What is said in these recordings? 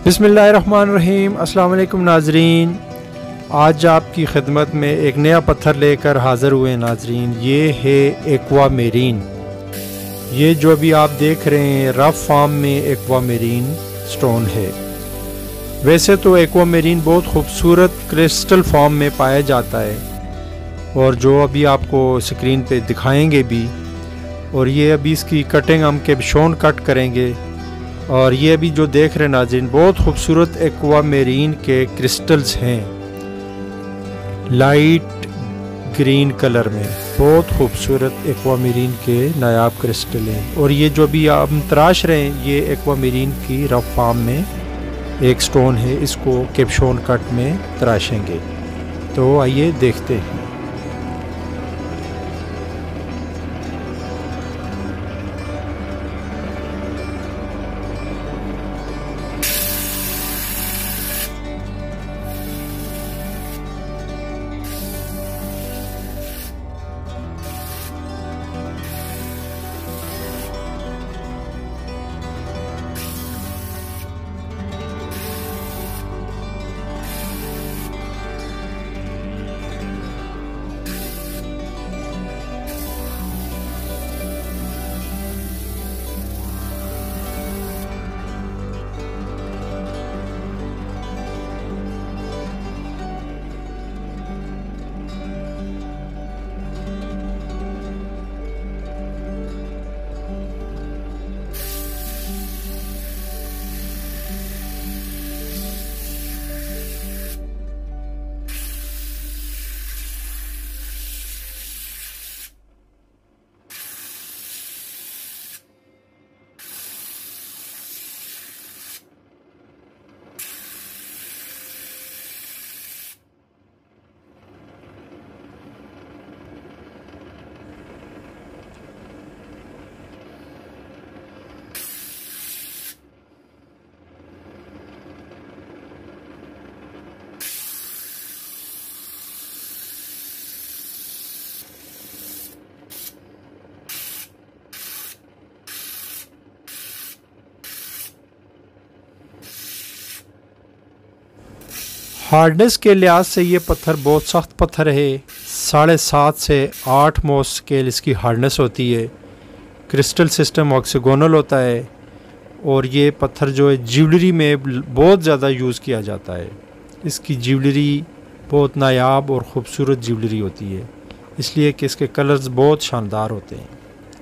बिस्मिल्लाहिर्रहमानिर्रहीम। अस्सलाम वालेकुम नाजरीन, आज आपकी खिदमत में एक नया पत्थर लेकर हाज़िर हुए नाजरीन। ये है एक्वामेरीन। ये जो अभी आप देख रहे हैं रफ फॉर्म में एक्वामेरीन स्टोन है। वैसे तो एक्वामेरीन बहुत खूबसूरत क्रिस्टल फॉर्म में पाया जाता है और जो अभी आपको स्क्रीन पे दिखाएंगे भी। और ये अभी इसकी कटिंग हम कैप्शोन कट करेंगे। और ये अभी जो देख रहे हैं नाज़रीन, बहुत खूबसूरत एक्वामेरीन के क्रिस्टल्स हैं, लाइट ग्रीन कलर में। बहुत खूबसूरत एक्वामेरीन के नायाब क्रिस्टल हैं। और ये जो अभी आप तराश रहे हैं ये एक्वामेरीन की रफ फॉर्म में एक स्टोन है। इसको कैप्शोन कट में तराशेंगे। तो आइए देखते हैं। हार्डनेस के लिहाज से ये पत्थर बहुत सख्त पत्थर है। 7.5 से 8 मोस स्केल इसकी हार्डनेस होती है। क्रिस्टल सिस्टम ऑक्सीगोनल होता है। और ये पत्थर जो है ज्वेलरी में बहुत ज़्यादा यूज़ किया जाता है। इसकी ज्वेलरी बहुत नायाब और ख़ूबसूरत ज्वेलरी होती है, इसलिए कि इसके कलर्स बहुत शानदार होते हैं।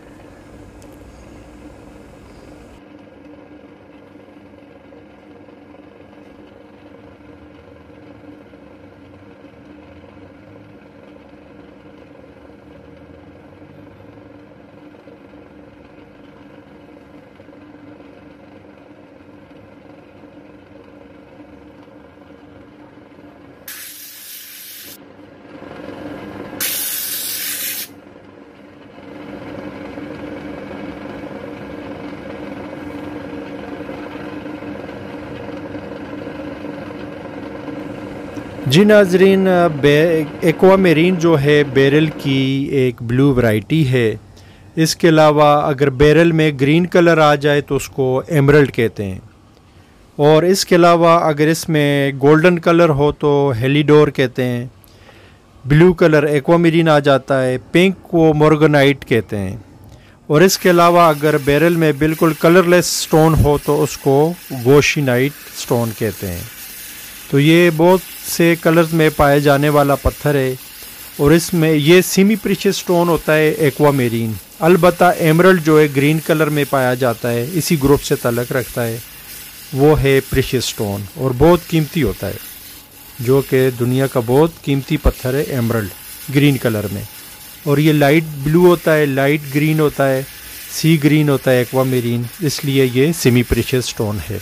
जी नाजरीन, एक्वामेरीन जो है बेरल की एक ब्लू वैरायटी है। इसके अलावा अगर बेरल में ग्रीन कलर आ जाए तो उसको एमरल्ड कहते हैं। और इसके अलावा अगर इसमें गोल्डन कलर हो तो हेलिडोर कहते हैं। ब्लू कलर एक्वामेरीन आ जाता है, पिंक को मोर्गनाइट कहते हैं। और इसके अलावा अगर बेरल में बिल्कुल कलरलेस स्टोन हो तो उसको गोशिनाइट स्टोन कहते हैं। तो ये बहुत से कलर्स में पाए जाने वाला पत्थर है। और इसमें ये सेमी प्रीशियस स्टोन होता है एक्वामेरीन। अलबत्ता एमरल्ड जो है ग्रीन कलर में पाया जाता है, इसी ग्रुप से ताल्लुक़ रखता है, वो है प्रीशियस स्टोन और बहुत कीमती होता है, जो कि दुनिया का बहुत कीमती पत्थर है एमरल्ड ग्रीन कलर में। और ये लाइट ब्लू होता है, लाइट ग्रीन होता है, सी ग्रीन होता है एक्वामेरीन, इसलिए ये सेमी प्रीशियस स्टोन है।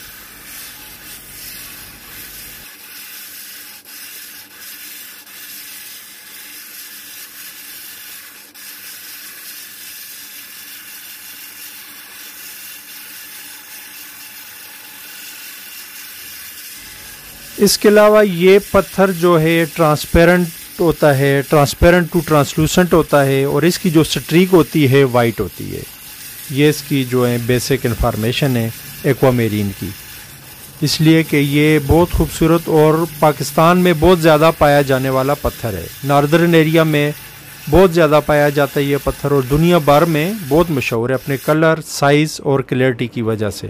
इसके अलावा ये पत्थर जो है ट्रांसपेरेंट होता है, ट्रांसपेरेंट टू ट्रांसलूसेंट होता है और इसकी जो स्ट्रीक होती है वाइट होती है। ये इसकी जो है बेसिक इन्फॉर्मेशन है एक्वामेरीन की। इसलिए कि ये बहुत खूबसूरत और पाकिस्तान में बहुत ज़्यादा पाया जाने वाला पत्थर है। नॉर्दर्न एरिया में बहुत ज़्यादा पाया जाता है ये पत्थर, और दुनिया भर में बहुत मशहूर है अपने कलर, साइज़ और क्लैरिटी की वजह से।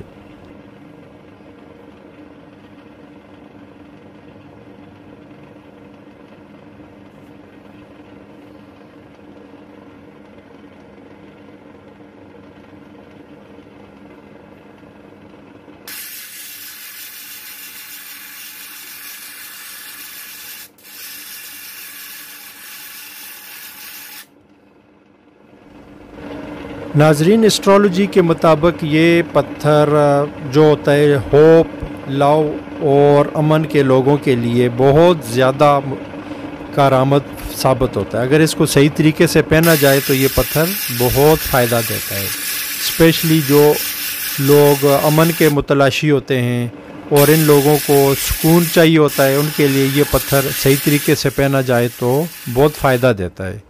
नाजरीन, एस्ट्रोलॉजी के मुताबिक ये पत्थर जो होता है होप, लव और अमन के लोगों के लिए बहुत ज़्यादा कारआमद साबित होता है। अगर इसको सही तरीके से पहना जाए तो ये पत्थर बहुत फ़ायदा देता है। स्पेशली जो लोग अमन के मुतलाशी होते हैं और इन लोगों को सुकून चाहिए होता है, उनके लिए ये पत्थर सही तरीके से पहना जाए तो बहुत फ़ायदा देता है।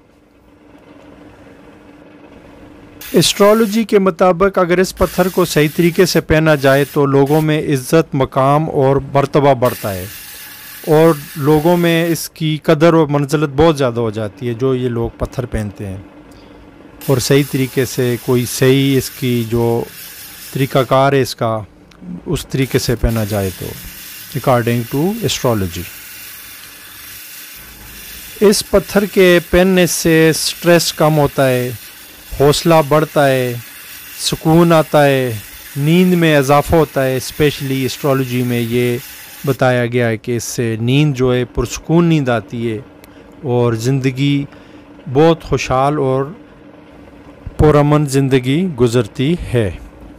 एस्ट्रोलॉजी के मुताबिक अगर इस पत्थर को सही तरीके से पहना जाए तो लोगों में इज़्ज़त, मकाम और मर्तबा बढ़ता है, और लोगों में इसकी कदर और मंजिलत बहुत ज़्यादा हो जाती है जो ये लोग पत्थर पहनते हैं। और सही तरीके से कोई सही इसकी जो तरीक़ाकार है इसका, उस तरीके से पहना जाए तो अकॉर्डिंग टू एस्ट्रोलॉजी। इस पत्थर के पहनने से स्ट्रेस कम होता है, हौसला बढ़ता है, सुकून आता है, नींद में इजाफ़ा होता है। स्पेशली एस्ट्रोलॉजी में ये बताया गया है कि इससे नींद जो है पुरसुकून नींद आती है और ज़िंदगी बहुत खुशहाल और पुरअमन ज़िंदगी गुज़रती है।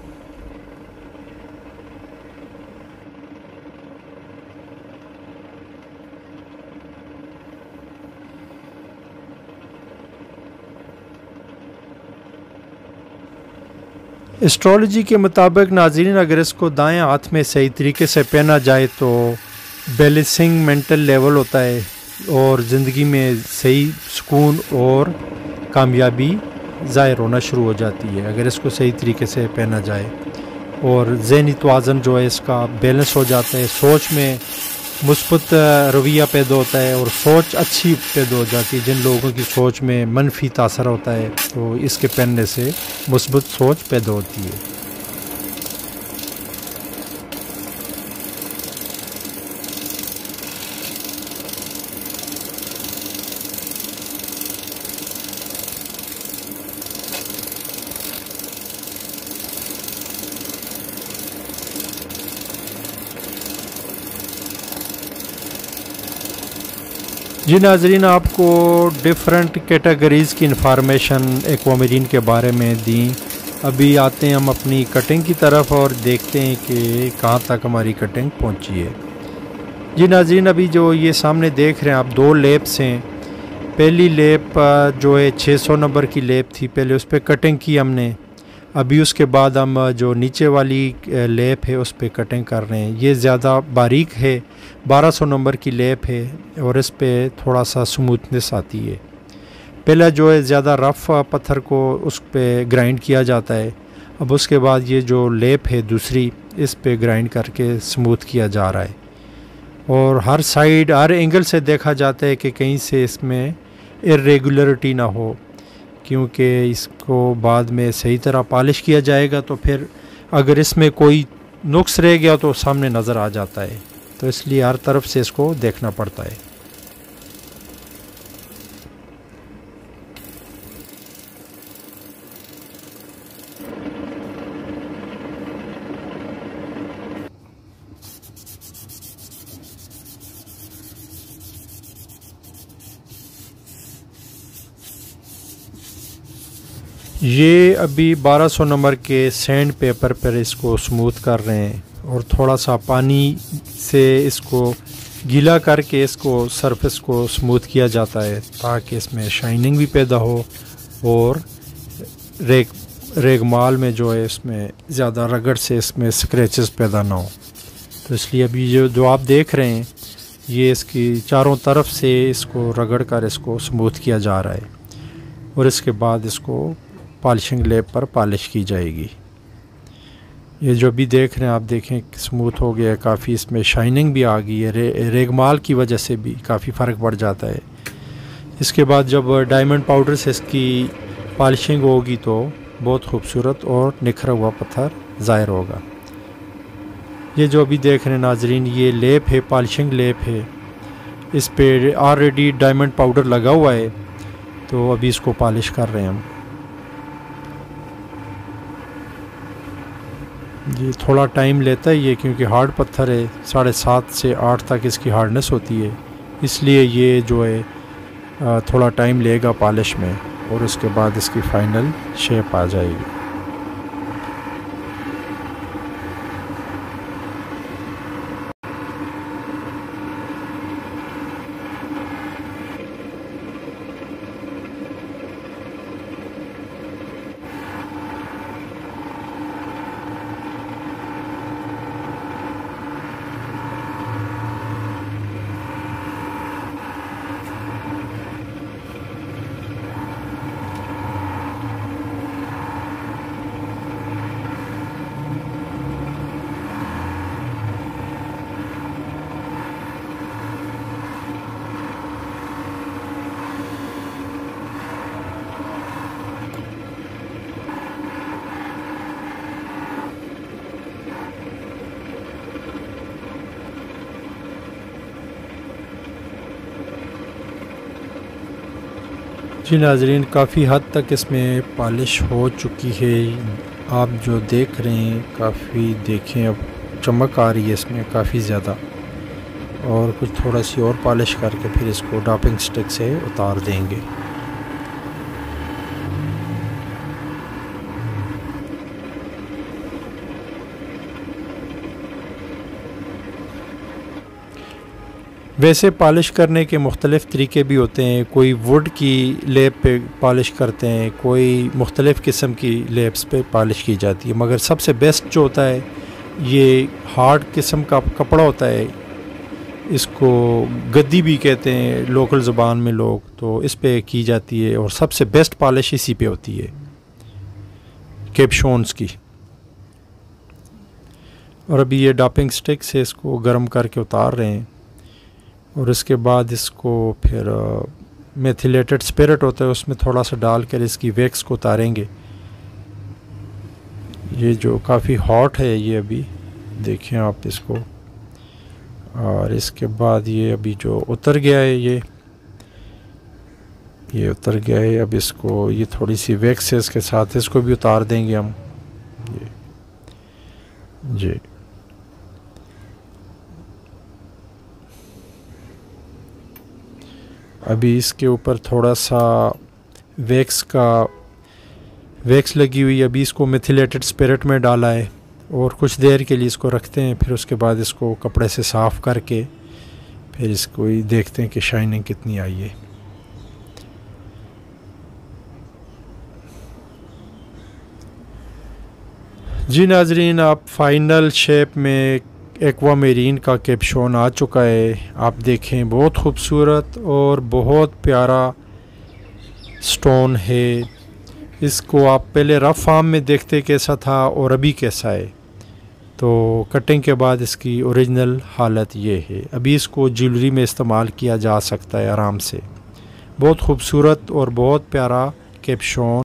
एस्ट्रोलॉजी के मुताबिक नाज़रीन, अगर इसको दाएं हाथ में सही तरीके से पहना जाए तो बैलेंसिंग मेंटल लेवल होता है और ज़िंदगी में सही सुकून और कामयाबी ज़ाहिर होना शुरू हो जाती है अगर इसको सही तरीके से पहना जाए। और ज़हनी तवाज़ुन जो है इसका बैलेंस हो जाता है, सोच में मुस्बत रवैया पैदा होता है और सोच अच्छी पैदा हो जाती है। जिन लोगों की सोच में मनफी तासर होता है तो इसके पहनने से मुस्बत सोच पैदा होती है। जी नाजरीन, आपको डिफरेंट कैटेगरीज़ की इंफॉर्मेशन एक्वामरीन के बारे में दी। अभी आते हैं हम अपनी कटिंग की तरफ और देखते हैं कि कहाँ तक हमारी कटिंग पहुँची है। जी नाजरीन, अभी जो ये सामने देख रहे हैं आप, दो लेप्स हैं। पहली लेप जो है 600 नंबर की लेप थी, पहले उस पर कटिंग की हमने। अभी उसके बाद हम जो नीचे वाली लेप है उस पर कटिंग कर रहे हैं। ये ज़्यादा बारीक है, 1200 नंबर की लेप है और इस पे थोड़ा सा स्मूथनेस आती है। पहला जो है ज़्यादा रफ़ पत्थर को उस पे ग्राइंड किया जाता है। अब उसके बाद ये जो लेप है दूसरी, इस पे ग्राइंड करके स्मूथ किया जा रहा है। और हर साइड, हर एंगल से देखा जाता है कि कहीं से इसमें इरेगुलरिटी ना हो, क्योंकि इसको बाद में सही तरह पॉलिश किया जाएगा तो फिर अगर इसमें कोई नुक्स रह गया तो सामने नज़र आ जाता है, तो इसलिए हर तरफ से इसको देखना पड़ता है। ये अभी 1200 नंबर के सैंड पेपर पर इसको स्मूथ कर रहे हैं और थोड़ा सा पानी से इसको गीला करके इसको सरफेस को स्मूथ किया जाता है ताकि इसमें शाइनिंग भी पैदा हो और रेगमाल में जो है इसमें ज़्यादा रगड़ से इसमें स्क्रैचेस पैदा ना हो। तो इसलिए अभी जो आप देख रहे हैं ये इसकी चारों तरफ से इसको रगड़ कर इसको स्मूथ किया जा रहा है और इसके बाद इसको पॉलिशिंग लेप पर पॉलिश की जाएगी। ये जो भी देख रहे हैं आप, देखें स्मूथ हो गया है काफ़ी, इसमें शाइनिंग भी आ गई है। रेगमाल की वजह से भी काफ़ी फ़र्क पड़ जाता है। इसके बाद जब डायमंड पाउडर से इसकी पॉलिशिंग होगी तो बहुत खूबसूरत और निखरा हुआ पत्थर ज़ाहिर होगा। ये जो अभी देख रहे हैं नाजरीन, ये लेप है, पॉलिशिंग लेप है। इस पे ऑलरेडी डायमंड पाउडर लगा हुआ है, तो अभी इसको पॉलिश कर रहे हैं हम। ये थोड़ा टाइम लेता है ये, क्योंकि हार्ड पत्थर है, 7.5 से 8 तक इसकी हार्डनेस होती है, इसलिए ये जो है थोड़ा टाइम लेगा पॉलिश में, और उसके बाद इसकी फ़ाइनल शेप आ जाएगी। जी नाजरीन, काफ़ी हद तक इसमें पॉलिश हो चुकी है। आप जो देख रहे हैं काफ़ी, देखें अब चमक आ रही है इसमें काफ़ी ज़्यादा, और कुछ थोड़ा सी और पॉलिश करके फिर इसको डॉपिंग स्टिक से उतार देंगे। वैसे पॉलिश करने के मुख्तलिफ़ तरीके भी होते हैं। कोई वुड की लेप पे पॉलिश करते हैं, कोई मुख्तलिफ़ किस्म की लेप्स पे पॉलिश की जाती है, मगर सबसे बेस्ट जो होता है ये हार्ड किस्म का कपड़ा होता है, इसको गद्दी भी कहते हैं लोकल ज़ुबान में लोग, तो इस पे की जाती है, और सबसे बेस्ट पॉलिश इसी पे होती है, कैप्शॉन्स की। और अभी ये डॉपिंग स्टिक से इसको गर्म करके उतार रहे हैं, और इसके बाद इसको फिर मेथिलेटेड स्पिरिट होता है उसमें थोड़ा सा डाल कर इसकी वैक्स को उतारेंगे। ये जो काफ़ी हॉट है ये, अभी देखें आप इसको, और इसके बाद ये अभी जो उतर गया है ये उतर गया है। अब इसको ये थोड़ी सी वैक्स है इसके साथ, इसको भी उतार देंगे हम। ये जी अभी इसके ऊपर थोड़ा सा वैक्स लगी हुई, अभी इसको मेथिलेटेड स्पिरिट में डाला है, और कुछ देर के लिए इसको रखते हैं, फिर उसके बाद इसको कपड़े से साफ़ करके फिर इसको ही देखते हैं कि शाइनिंग कितनी आई है। जी नाजरीन, आप फाइनल शेप में एक्वामेरीन का कैप्शॉन आ चुका है। आप देखें, बहुत खूबसूरत और बहुत प्यारा स्टोन है। इसको आप पहले रफ फॉर्म में देखते कैसा था और अभी कैसा है, तो कटिंग के बाद इसकी ओरिजिनल हालत ये है। अभी इसको ज्वेलरी में इस्तेमाल किया जा सकता है आराम से। बहुत खूबसूरत और बहुत प्यारा कैप्शॉन।